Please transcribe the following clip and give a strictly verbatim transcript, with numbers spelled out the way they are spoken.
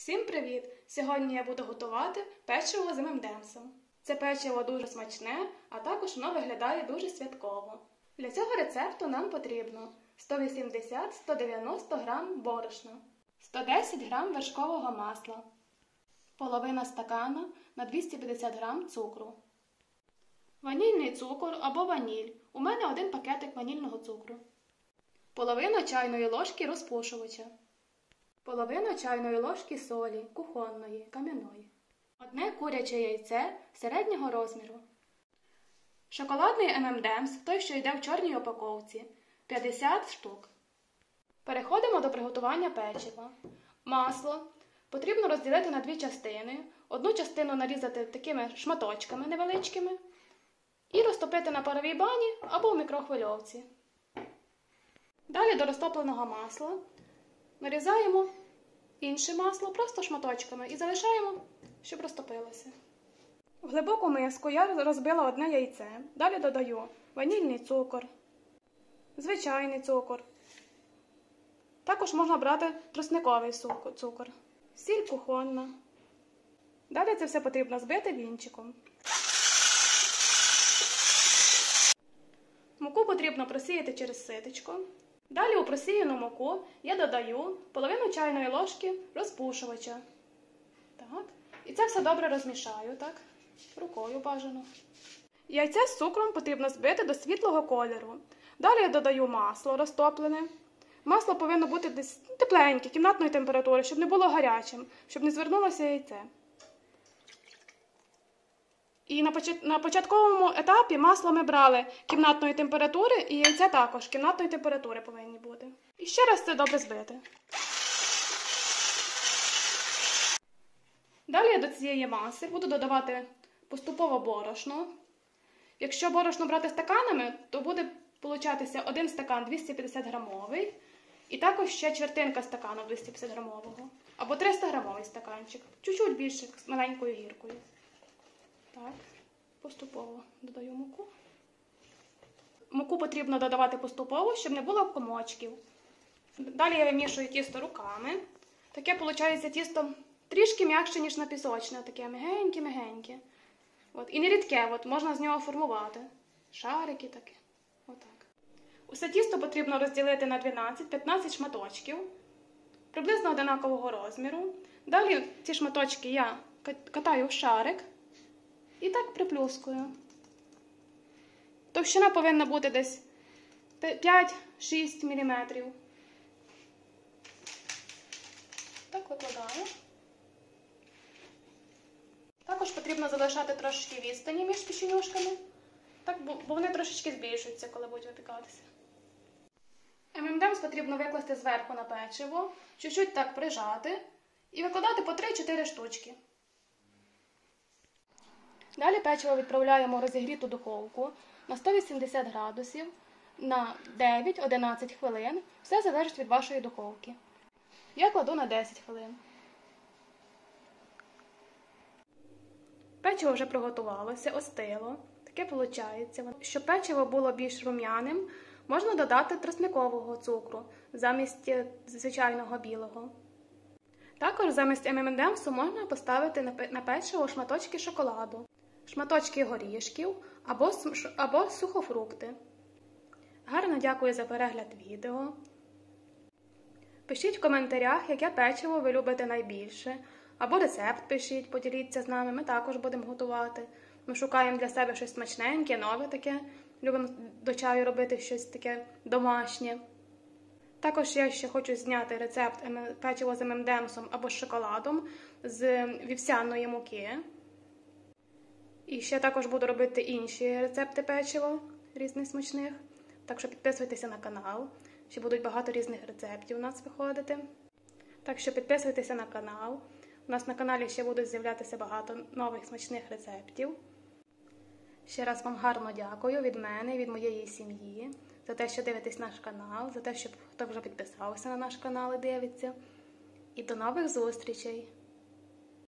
Всім привіт! Сьогодні я буду готувати печиво з ем ем ем емсом. Це печиво дуже смачне, а також воно виглядає дуже святково. Для цього рецепту нам потрібно сто вісімдесят - сто дев'яносто грам борошна, сто десять грам вершкового масла, половина стакана на двісті п'ятдесят грам цукру, ванільний цукор або ваніль. У мене один пакетик ванільного цукру, половина чайної ложки розпушувача, половина чайної ложки солі кухонної, кам'яної, одне куряче яйце середнього розміру, шоколадний ем ем ем емс, той, що йде в чорній упаковці, п'ятдесят штук. Переходимо до приготування печива. Масло потрібно розділити на дві частини. Одну частину нарізати такими шматочками невеличкими і розтопити на паровій бані або в мікрохвильовці. Далі до розтопленого масла нарізаємо інше масло просто шматочками і залишаємо, щоб розтопилося. В глибоку миску я розбила одне яйце. Далі додаю ванільний цукор, звичайний цукор. Також можна брати тростниковий цукор, сіль кухонна. Далі це все потрібно збити вінчиком. Муку потрібно просіяти через ситечко. Далі у просіяну муку я додаю половину чайної ложки розпушувача. Так. І це все добре розмішаю, так, рукою бажано. Яйце з цукром потрібно збити до світлого кольору. Далі я додаю масло розтоплене. Масло повинно бути десь тепленьке, кімнатної температури, щоб не було гарячим, щоб не звернулося яйце. І на початковому етапі масло ми брали кімнатної температури, і яйця також кімнатної температури повинні бути. І ще раз це добре збити. Далі я до цієї маси буду додавати поступово борошно. Якщо борошно брати стаканами, то буде получатися один стакан двісті п'ятдесят грамовий, і також ще чвертинка стакану двісті п'ятдесят грамового, або триста грамовий стаканчик, чуть-чуть більше, з маленькою гіркою. Так, поступово додаю муку. Муку потрібно додавати поступово, щоб не було комочків. Далі я вимішую тісто руками. Таке, виходить, тісто трішки м'якше, ніж на пісочне, таке мягеньке-мягеньке. От. І не рідке, от, можна з нього формувати. Шарики таке. Отак. Усе тісто потрібно розділити на дванадцять-п'ятнадцять шматочків, приблизно однакового розміру. Далі ці шматочки я катаю в шарик і так приплюскую. Товщина повинна бути десь п'ять-шість міліметрів. Так викладаю. Також потрібно залишати трошечки відстані між печенюшками, так, бо вони трошечки збільшуються, коли будуть випікатися. ем ем ем емс потрібно викласти зверху на печиво, чуть-чуть так прижати і викладати по три-чотири штучки. Далі печиво відправляємо в розігріту духовку на сто вісімдесят градусів на дев'ять-одинадцять хвилин. Все залежить від вашої духовки. Я кладу на десять хвилин. Печиво вже приготувалося, остило. Таке виходить. Щоб печиво було більш рум'яним, можна додати тростникового цукру замість звичайного білого. Також замість ем ем ем емсу можна поставити на печиво шматочки шоколаду, шматочки горішків або, або сухофрукти. Гарно дякую за перегляд відео. Пишіть в коментарях, яке печиво ви любите найбільше. Або рецепт пишіть, поділіться з нами, ми також будемо готувати. Ми шукаємо для себе щось смачненьке, нове таке. Любимо до чаю робити щось таке домашнє. Також я ще хочу зняти рецепт печиво з ем ем ем емсом або з шоколадом з вівсяної муки. І ще також буду робити інші рецепти печива, різних смачних. Так що підписуйтеся на канал, ще будуть багато різних рецептів у нас виходити. Так що підписуйтеся на канал. У нас на каналі ще будуть з'являтися багато нових смачних рецептів. Ще раз вам гарно дякую від мене, від моєї сім'ї, за те, що дивитесь наш канал, за те, що хто вже підписався на наш канал і дивиться. І до нових зустрічей!